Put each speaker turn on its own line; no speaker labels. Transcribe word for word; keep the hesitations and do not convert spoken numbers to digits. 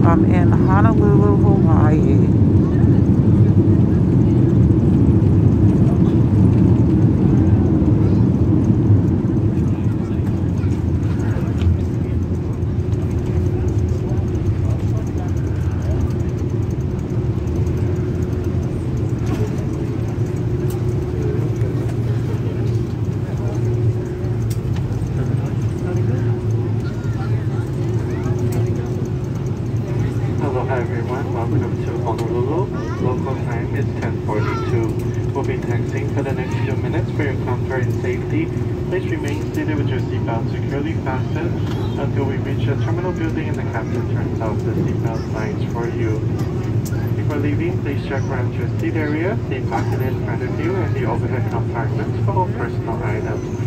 I'm in Honolulu, Hawaii.
Aloha everyone, welcome to Honolulu. Local time is ten forty-two. We'll be taxiing for the next few minutes for your comfort and safety. Please remain seated with your seatbelt securely fastened until we reach the terminal building and the captain turns off the seatbelt signs for you. Before leaving, please check around your seat area, the pocket in front of you, and the overhead compartments for all personal items.